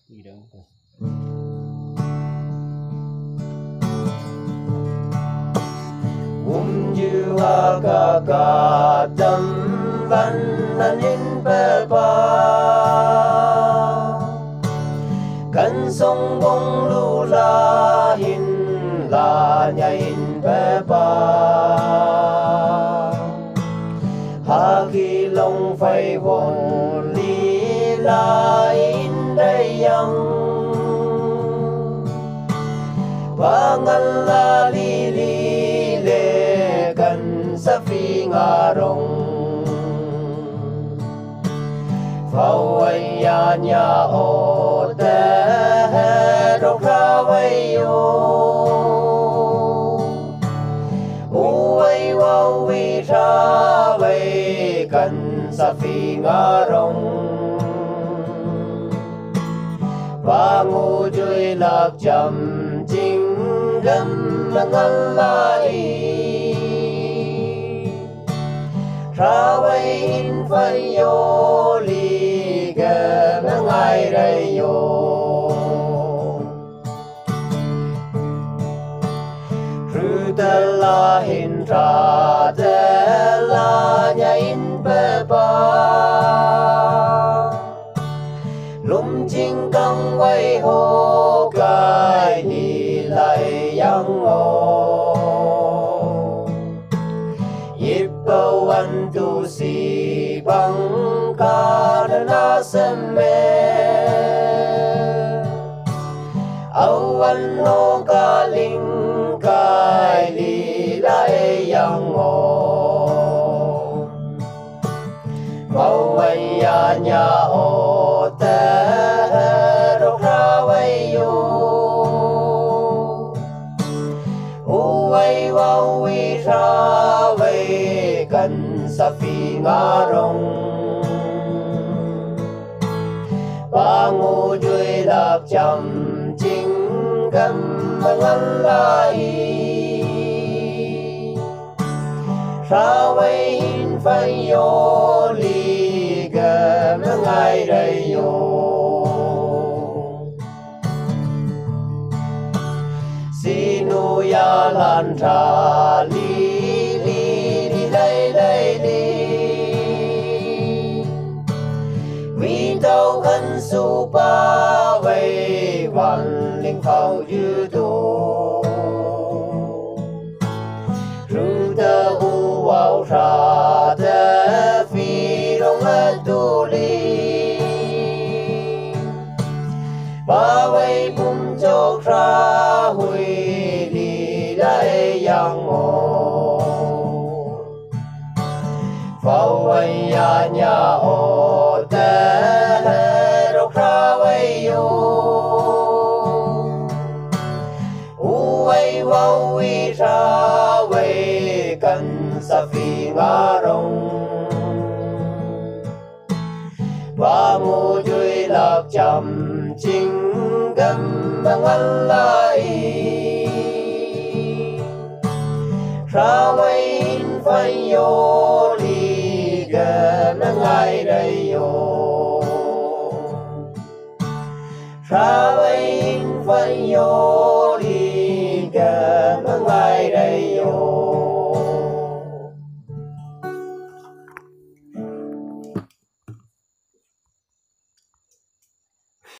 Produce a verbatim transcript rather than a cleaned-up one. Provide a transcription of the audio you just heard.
gì đâu um you aga ka tâm văn nan in pe pa kan song bong lu la hin la nya in pe pa ha ki long phai von li la in đây yang ba ngal la li li le kan sa phi nga rong phao ai ya nya o te rong ra vay yo u ai wa vi ra vay kan sa phi nga rong ba ngu chơi lạc chậm chính gam ngal lai ra vay in phai yo li ga ngai rai yo ru ta la hin ra ta la nya in pe pa lum chinh căng quay hô cài đi lại yang ngô yếp bao anh tu si bằng ca na sem me âu anh nô ca linh cài đi lại yang ngô bao ay ya nya o te rong ra vay yo u ay wa wi ra vay kan sa phi nga rong ba ngu chơi lạc chậm chính gam ngal lai ra vay in phai yo li ga ngai rai yo sinu ya lan tra li li li lai lai li vi tao khăn su ba vây văn linh phao yu tu ru ta u vào ra ta phi rong a tu li ba vây bum chok ra hui li lai yang mo phao ai ya nya o te rong ra vay yo u ai wa wi ra vay kan sa phi nga rong ba ngu chơi lạc chậm chính gam ngal lai ra vay in phai yo li ga ngai rai yo ra vay in phai yo